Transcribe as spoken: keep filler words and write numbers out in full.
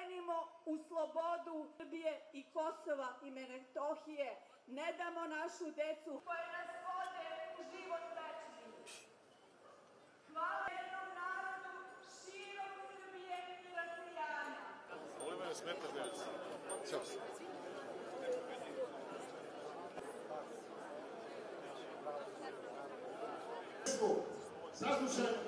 krenimo u slobodu Srbije i Kosova i Metohije. Ne damo našu decu koje nas vode u život večni. Hvala jednom narodu širom Srbije i rasijanja. Ovo ima ne smeta djeca. Ćao se. Saslušajmo